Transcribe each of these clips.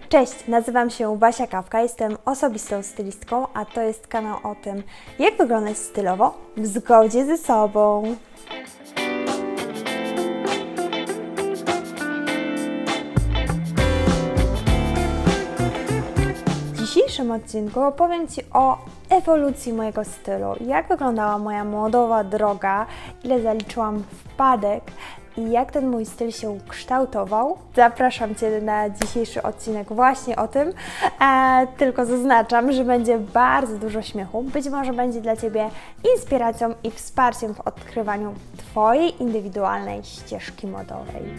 Cześć, nazywam się Basia Kawka, jestem osobistą stylistką, a to jest kanał o tym, jak wyglądać stylowo w zgodzie ze sobą. W dzisiejszym odcinku opowiem Ci o ewolucji mojego stylu, jak wyglądała moja modowa droga, ile zaliczyłam wpadek i jak ten mój styl się kształtował. Zapraszam Cię na dzisiejszy odcinek właśnie o tym, tylko zaznaczam, że będzie bardzo dużo śmiechu. Być może będzie dla Ciebie inspiracją i wsparciem w odkrywaniu Twojej indywidualnej ścieżki modowej.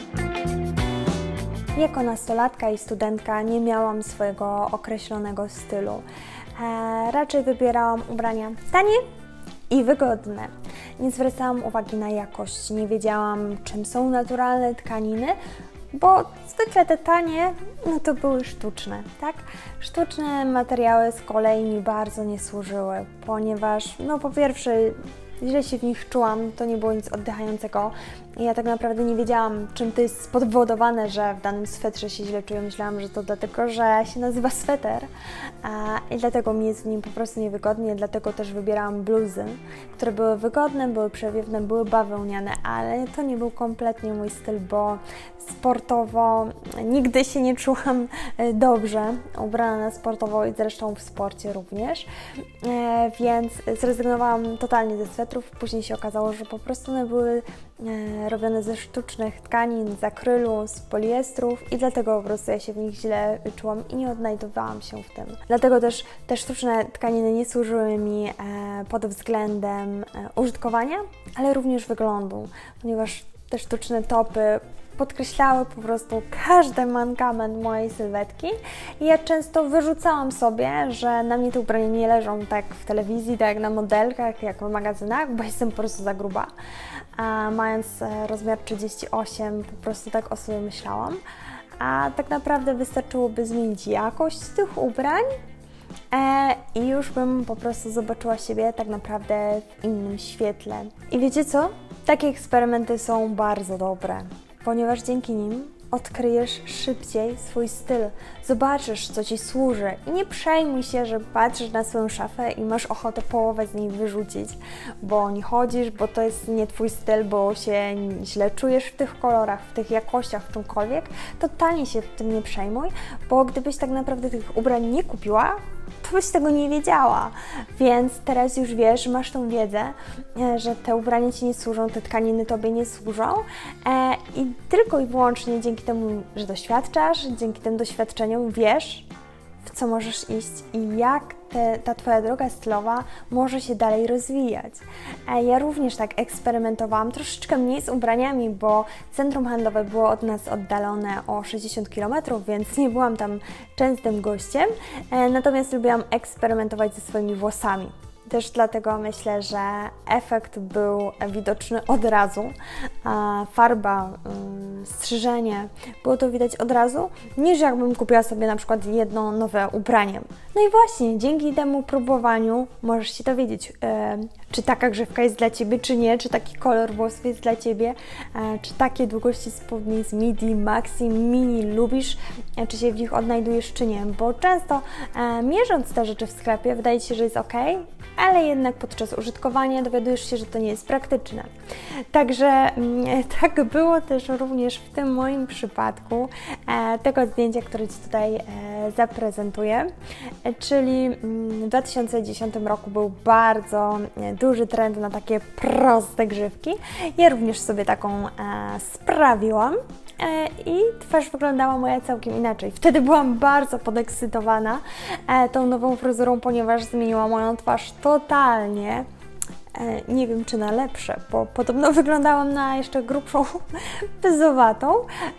Jako nastolatka i studentka nie miałam swojego określonego stylu. Raczej wybierałam ubrania tanie i wygodne. Nie zwracałam uwagi na jakość, nie wiedziałam, czym są naturalne tkaniny, bo zwykle te tanie, no to były sztuczne, tak? Sztuczne materiały z kolei mi bardzo nie służyły, ponieważ, no po pierwsze, źle się w nich czułam, to nie było nic oddychającego i ja tak naprawdę nie wiedziałam, czym to jest spowodowane, że w danym swetrze się źle czuję. Myślałam, że to dlatego, że się nazywa sweter i dlatego mi jest w nim po prostu niewygodnie, dlatego też wybierałam bluzy, które były wygodne, były przewiewne, były bawełniane, ale to nie był kompletnie mój styl, bo sportowo nigdy się nie czułam dobrze ubrana na sportowo i zresztą w sporcie również, więc zrezygnowałam totalnie ze swetrów. Później się okazało, że po prostu one były robione ze sztucznych tkanin, z akrylu, z poliestrów i dlatego po prostu ja się w nich źle czułam i nie odnajdowałam się w tym. Dlatego też te sztuczne tkaniny nie służyły mi pod względem użytkowania, ale również wyglądu, ponieważ te sztuczne topy podkreślały po prostu każdy mankament mojej sylwetki i ja często wyrzucałam sobie, że na mnie te ubrania nie leżą tak w telewizji, tak jak na modelkach, jak w magazynach, bo jestem po prostu za gruba. A mając rozmiar 38, po prostu tak o sobie myślałam. A tak naprawdę wystarczyłoby zmienić jakość tych ubrań i już bym po prostu zobaczyła siebie tak naprawdę w innym świetle. I wiecie co? Takie eksperymenty są bardzo dobre, ponieważ dzięki nim odkryjesz szybciej swój styl, zobaczysz, co Ci służy i nie przejmuj się, że patrzysz na swoją szafę i masz ochotę połowę z niej wyrzucić, bo nie chodzisz, bo to jest nie Twój styl, bo się źle czujesz w tych kolorach, w tych jakościach, w czymkolwiek. Totalnie się tym nie przejmuj, bo gdybyś tak naprawdę tych ubrań nie kupiła, to byś tego nie wiedziała, więc teraz już wiesz, masz tą wiedzę, że te ubrania Ci nie służą, te tkaniny Tobie nie służą i tylko i wyłącznie dzięki temu, że doświadczasz, dzięki tym doświadczeniom wiesz, w co możesz iść i jak ta Twoja droga stylowa może się dalej rozwijać. Ja również tak eksperymentowałam, troszeczkę mniej z ubraniami, bo centrum handlowe było od nas oddalone o 60 km, więc nie byłam tam częstym gościem, natomiast lubiłam eksperymentować ze swoimi włosami. Też dlatego myślę, że efekt był widoczny od razu. Farba, strzyżenie, było to widać od razu, niż jakbym kupiła sobie na przykład jedno nowe ubranie. No i właśnie, dzięki temu próbowaniu możesz się dowiedzieć, czy taka grzywka jest dla Ciebie, czy nie, czy taki kolor włosów jest dla Ciebie, czy takie długości spódnic midi, maxi, mini lubisz, czy się w nich odnajdujesz, czy nie, bo często mierząc te rzeczy w sklepie wydaje Ci się, że jest ok, ale jednak podczas użytkowania dowiadujesz się, że to nie jest praktyczne. Także tak było też również w tym moim przypadku tego zdjęcia, które Ci tutaj zaprezentuję, czyli w 2010 roku był bardzo duży trend na takie proste grzywki. Ja również sobie taką sprawiłam. I twarz wyglądała moja całkiem inaczej. Wtedy byłam bardzo podekscytowana tą nową fryzurą, ponieważ zmieniła moją twarz totalnie. Nie wiem, czy na lepsze, bo podobno wyglądałam na jeszcze grubszą, pyzowatą,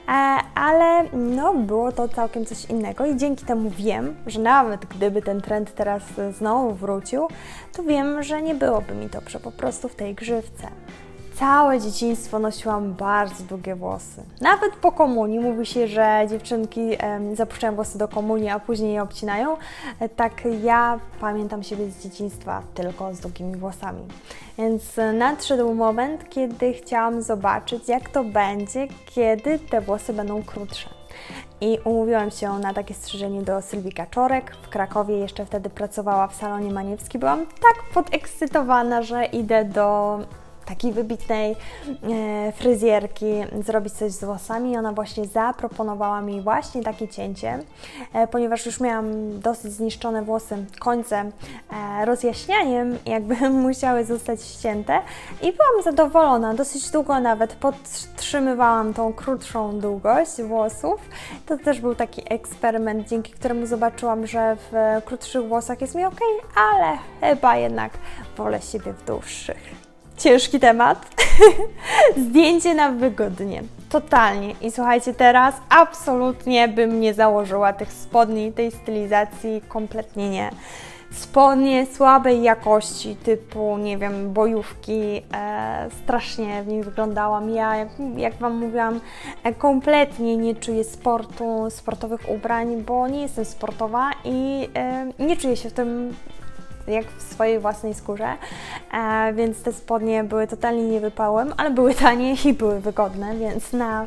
ale no, było to całkiem coś innego i dzięki temu wiem, że nawet gdyby ten trend teraz znowu wrócił, to wiem, że nie byłoby mi dobrze po prostu w tej grzywce. Całe dzieciństwo nosiłam bardzo długie włosy. Nawet po komunii mówi się, że dziewczynki zapuszczają włosy do komunii, a później je obcinają. Tak ja pamiętam siebie z dzieciństwa tylko z długimi włosami. Więc nadszedł moment, kiedy chciałam zobaczyć, jak to będzie, kiedy te włosy będą krótsze. i umówiłam się na takie strzyżenie do Sylwii Kaczorek. W Krakowie jeszcze wtedy pracowała w salonie Maniewski. Byłam tak podekscytowana, że idę do takiej wybitnej fryzjerki zrobić coś z włosami. Ona właśnie zaproponowała mi właśnie takie cięcie, ponieważ już miałam dosyć zniszczone włosy, końce rozjaśnianiem, jakby musiały zostać ścięte i byłam zadowolona. Dosyć długo nawet podtrzymywałam tą krótszą długość włosów. To też był taki eksperyment, dzięki któremu zobaczyłam, że w krótszych włosach jest mi ok, ale chyba jednak wolę siebie w dłuższych. Ciężki temat. Zdjęcie na wygodnie. Totalnie. I słuchajcie, teraz absolutnie bym nie założyła tych spodni, tej stylizacji. Kompletnie nie. Spodnie słabej jakości, typu, nie wiem, bojówki. Strasznie w nich wyglądałam. Ja, jak Wam mówiłam, kompletnie nie czuję sportowych ubrań, bo nie jestem sportowa i nie czuję się w tym jak w swojej własnej skórze, więc te spodnie były totalnie niewypałem, ale były tanie i były wygodne, więc na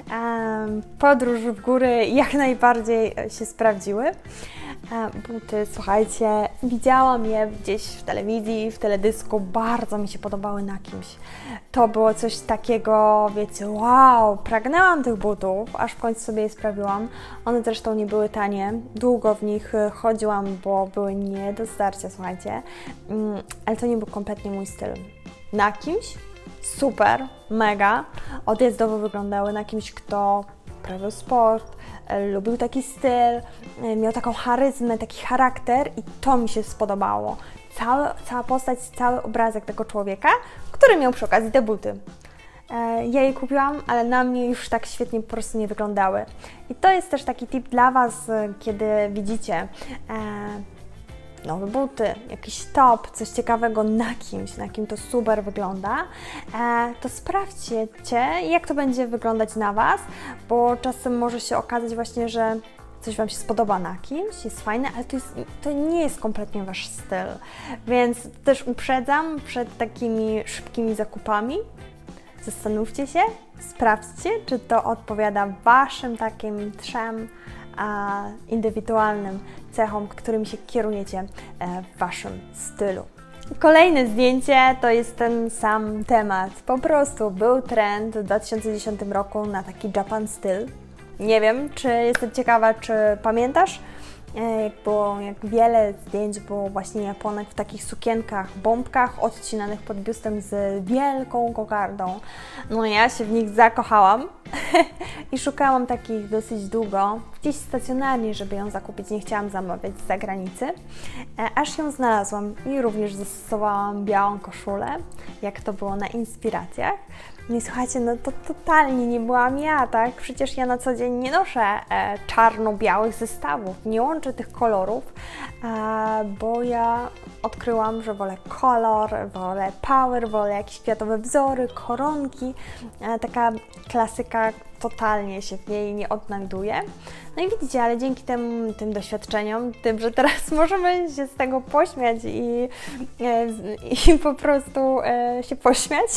podróż w góry jak najbardziej się sprawdziły. Buty, słuchajcie, widziałam je gdzieś w telewizji, w teledysku, bardzo mi się podobały na kimś. To było coś takiego, wiecie, wow, pragnęłam tych butów, aż w końcu sobie je sprawiłam. One zresztą nie były tanie, długo w nich chodziłam, bo były nie do zdarcia, słuchajcie, ale to nie był kompletnie mój styl. Na kimś super, mega, odjazdowo wyglądały, na kimś, kto uprawiał sport, lubił taki styl, miał taką charyzmę, taki charakter i to mi się spodobało. Cała postać, cały obrazek tego człowieka, który miał przy okazji te buty. Ja je kupiłam, ale na mnie już tak świetnie po prostu nie wyglądały. I to jest też taki tip dla Was, kiedy widzicie nowe buty, jakiś top, coś ciekawego na kimś, na kim to super wygląda, to sprawdźcie, jak to będzie wyglądać na Was, bo czasem może się okazać właśnie, że coś Wam się spodoba na kimś, jest fajne, ale to nie jest kompletnie Wasz styl. Więc też uprzedzam przed takimi szybkimi zakupami. Zastanówcie się, sprawdźcie, czy to odpowiada Waszym takim trzem indywidualnym cechom, którymi się kierujecie w Waszym stylu. Kolejne zdjęcie to jest ten sam temat. Po prostu był trend w 2010 roku na taki Japan styl. Nie wiem, czy jestem ciekawa, czy pamiętasz? Jak wiele zdjęć było właśnie Japonek w takich sukienkach, bombkach odcinanych pod biustem z wielką kokardą. No ja się w nich zakochałam i szukałam takich dosyć długo, gdzieś stacjonarnie, żeby ją zakupić, nie chciałam zamawiać z zagranicy, aż ją znalazłam i również zastosowałam białą koszulę, jak to było na inspiracjach. No i słuchajcie, no to totalnie nie byłam ja, tak? Przecież ja na co dzień nie noszę czarno-białych zestawów, nie łączę tych kolorów, bo ja odkryłam, że wolę kolor, wolę power, wolę jakieś kwiatowe wzory, koronki. Taka klasyka totalnie się w niej nie odnajduje. No i widzicie, ale dzięki tym doświadczeniom, tym, że teraz możemy się z tego pośmiać i po prostu się pośmiać,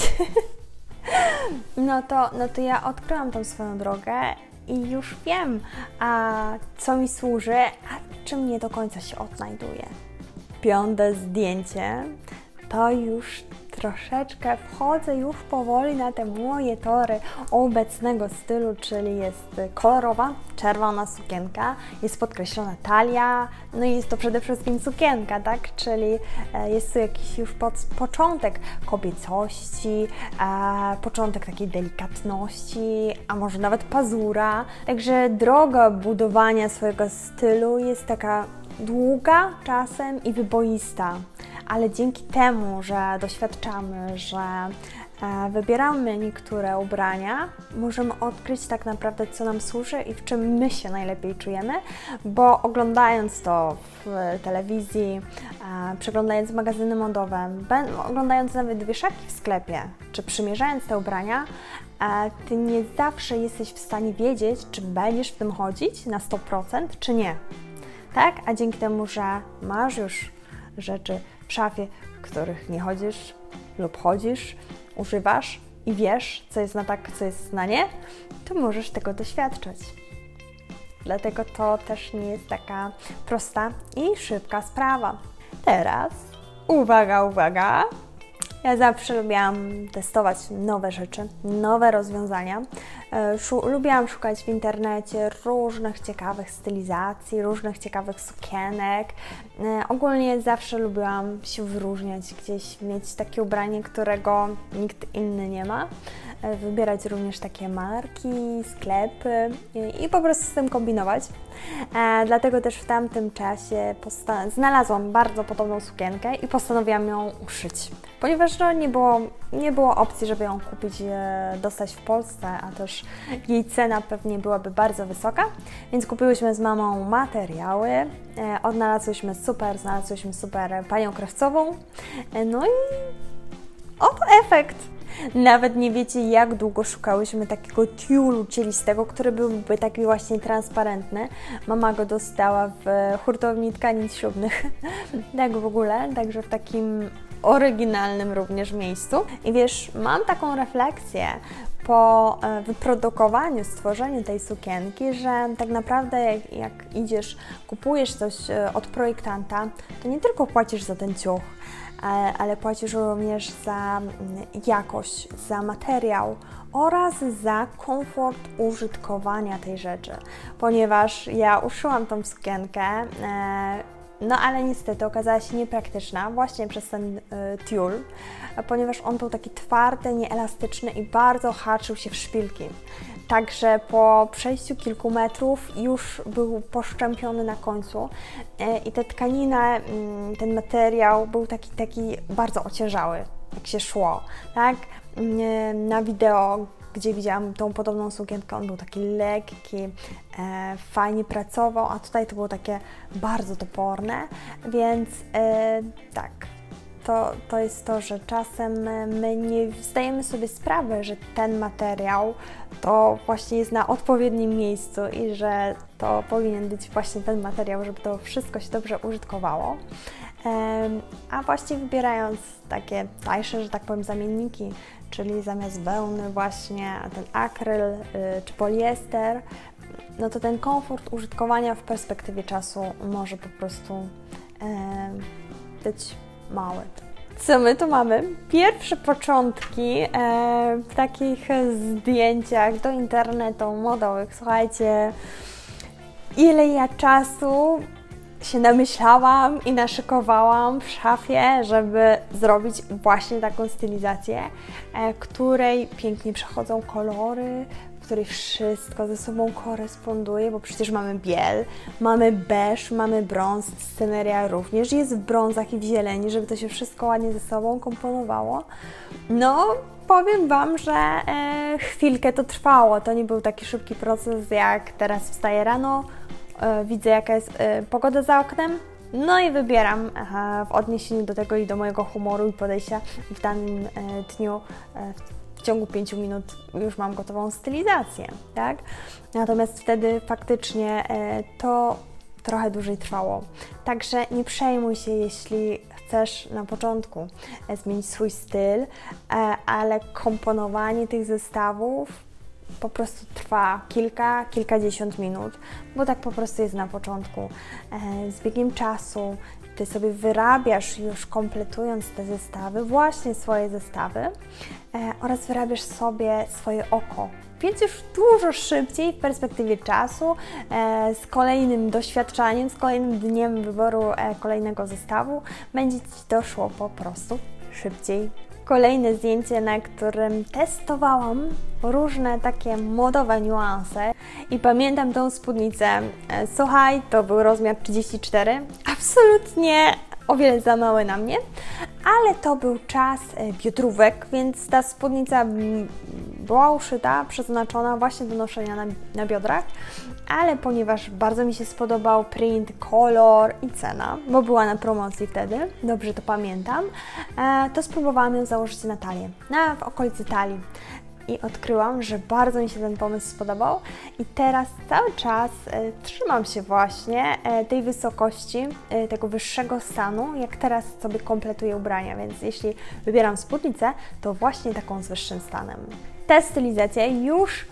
no to ja odkryłam tą swoją drogę i już wiem, co mi służy, a czym nie do końca się odnajduje. Piąte zdjęcie to już troszeczkę wchodzę już powoli na te moje tory obecnego stylu, czyli jest kolorowa, czerwona sukienka, jest podkreślona talia, no i jest to przede wszystkim sukienka, tak? Czyli jest tu jakiś już początek kobiecości, początek takiej delikatności, a może nawet pazura. Także droga budowania swojego stylu jest taka długa czasem i wyboista. Ale dzięki temu, że doświadczamy, że wybieramy niektóre ubrania, możemy odkryć tak naprawdę, co nam służy i w czym my się najlepiej czujemy, bo oglądając to w telewizji, przeglądając magazyny modowe, oglądając nawet wieszaki w sklepie, czy przymierzając te ubrania, Ty nie zawsze jesteś w stanie wiedzieć, czy będziesz w tym chodzić na 100%, czy nie. Tak? A dzięki temu, że masz już rzeczy w szafie, w których nie chodzisz lub chodzisz, używasz i wiesz, co jest na tak, co jest na nie, to możesz tego doświadczać. dlatego to też nie jest taka prosta i szybka sprawa. Teraz, uwaga, uwaga! Ja zawsze lubiłam testować nowe rzeczy, nowe rozwiązania. Lubiłam szukać w internecie różnych ciekawych stylizacji, różnych ciekawych sukienek. Ogólnie zawsze lubiłam się wyróżniać gdzieś, mieć takie ubranie, którego nikt inny nie ma. Wybierać również takie marki, sklepy i po prostu z tym kombinować. Dlatego też w tamtym czasie znalazłam bardzo podobną sukienkę i postanowiłam ją uszyć. Ponieważ no, nie było opcji, żeby ją kupić, dostać w Polsce, a też jej cena pewnie byłaby bardzo wysoka, więc kupiłyśmy z mamą materiały, znalazłyśmy super panią krawcową, no i oto efekt! Nawet nie wiecie, jak długo szukałyśmy takiego tiulu cielistego, który byłby taki właśnie transparentny. Mama go dostała w hurtowni tkanin ślubnych, tak w ogóle, także w takim oryginalnym również miejscu. I wiesz, mam taką refleksję po wyprodukowaniu, stworzeniu tej sukienki, że tak naprawdę jak idziesz, kupujesz coś od projektanta, to nie tylko płacisz za ten ciuch, ale płacisz również za jakość, za materiał oraz za komfort użytkowania tej rzeczy. Ponieważ ja uszyłam tą sukienkę, no ale niestety okazała się niepraktyczna właśnie przez ten tiul, ponieważ on był taki twardy, nieelastyczny i bardzo haczył się w szpilki. Także po przejściu kilku metrów już był poszczępiony na końcu i ta tkanina, ten materiał był taki bardzo ociężały, jak się szło, tak? Na wideo, gdzie widziałam tą podobną sukienkę, on był taki lekki, fajnie pracował, a tutaj to było takie bardzo toporne, więc tak. To jest to, że czasem my nie zdajemy sobie sprawy, że ten materiał to właśnie jest na odpowiednim miejscu i że to powinien być właśnie ten materiał, żeby to wszystko się dobrze użytkowało. A właśnie wybierając takie tańsze, że tak powiem, zamienniki, czyli zamiast wełny właśnie ten akryl czy poliester, no to ten komfort użytkowania w perspektywie czasu może po prostu być mały. Co my tu mamy? Pierwsze początki w takich zdjęciach do internetu modowych. Słuchajcie, ile ja czasu się namyślałam i naszykowałam w szafie, żeby zrobić właśnie taką stylizację, której pięknie przechodzą kolory, w której wszystko ze sobą koresponduje, bo przecież mamy biel, mamy beż, mamy brąz, sceneria również jest w brązach i w zieleni, żeby to się wszystko ładnie ze sobą komponowało. No, powiem Wam, że chwilkę to trwało, to nie był taki szybki proces, jak teraz wstaję rano, widzę jaka jest pogoda za oknem, no i wybieram w odniesieniu do tego i do mojego humoru i podejścia w danym dniu. W ciągu 5 minut już mam gotową stylizację, tak? Natomiast wtedy faktycznie to trochę dłużej trwało. Także nie przejmuj się, jeśli chcesz na początku zmienić swój styl, ale komponowanie tych zestawów po prostu trwa kilkadziesiąt minut, bo tak po prostu jest na początku. Z biegiem czasu Ty sobie wyrabiasz już kompletując te zestawy, właśnie swoje zestawy oraz wyrabiasz sobie swoje oko. Więc już dużo szybciej w perspektywie czasu, z kolejnym doświadczaniem, z kolejnym dniem wyboru kolejnego zestawu będzie Ci doszło po prostu szybciej. Kolejne zdjęcie, na którym testowałam różne takie modowe niuanse i pamiętam tą spódnicę. Słuchaj, to był rozmiar 34, absolutnie o wiele za mały na mnie, ale to był czas biodrówek, więc ta spódnica była uszyta, przeznaczona właśnie do noszenia na biodrach, ale ponieważ bardzo mi się spodobał print, kolor i cena, bo była na promocji wtedy, dobrze to pamiętam, to spróbowałam ją założyć na talię, w okolicy talii. I odkryłam, że bardzo mi się ten pomysł spodobał i teraz cały czas trzymam się właśnie tej wysokości, tego wyższego stanu, jak teraz sobie kompletuję ubrania, więc jeśli wybieram spódnicę, to właśnie taką z wyższym stanem. Ta stylizacja już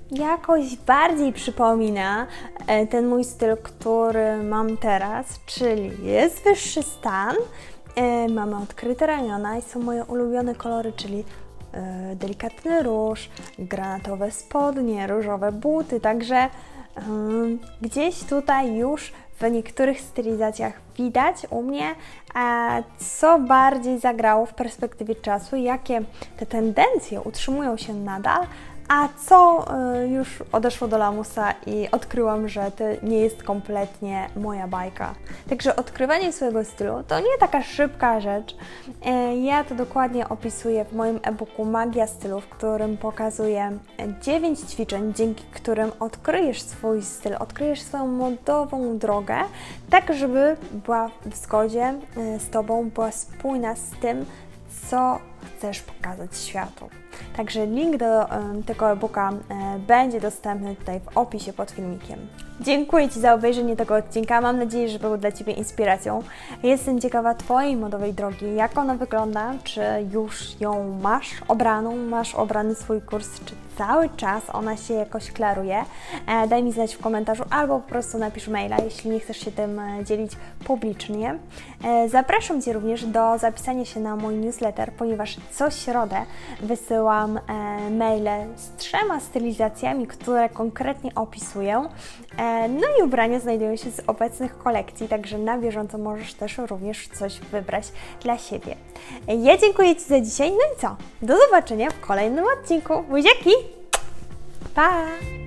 jakoś bardziej przypomina ten mój styl, który mam teraz, czyli jest wyższy stan, mamy odkryte ramiona i są moje ulubione kolory, czyli delikatny róż, granatowe spodnie, różowe buty, także gdzieś tutaj już w niektórych stylizacjach widać u mnie, co bardziej zagrało w perspektywie czasu, jakie te tendencje utrzymują się nadal, a co już odeszło do lamusa i odkryłam, że to nie jest kompletnie moja bajka. Także odkrywanie swojego stylu to nie taka szybka rzecz. Ja to dokładnie opisuję w moim e-booku Magia Stylu, w którym pokazuję 9 ćwiczeń, dzięki którym odkryjesz swój styl, odkryjesz swoją modową drogę, tak żeby była w zgodzie z Tobą, była spójna z tym, co chcesz pokazać światu. Także link do tego e-booka będzie dostępny tutaj w opisie pod filmikiem. Dziękuję Ci za obejrzenie tego odcinka. Mam nadzieję, że był dla Ciebie inspiracją. Jestem ciekawa Twojej modowej drogi, jak ona wygląda, czy już ją masz obraną, masz obrany swój kurs, czy cały czas ona się jakoś klaruje. Daj mi znać w komentarzu albo po prostu napisz maila, jeśli nie chcesz się tym dzielić publicznie. Zapraszam Cię również do zapisania się na mój newsletter, ponieważ co środę wysyłam maile z 3 stylizacjami, które konkretnie opisuję. No i ubrania znajdują się z obecnych kolekcji, także na bieżąco możesz też również coś wybrać dla siebie. Ja dziękuję Ci za dzisiaj, no i co? Do zobaczenia w kolejnym odcinku. Buziaki! Pa!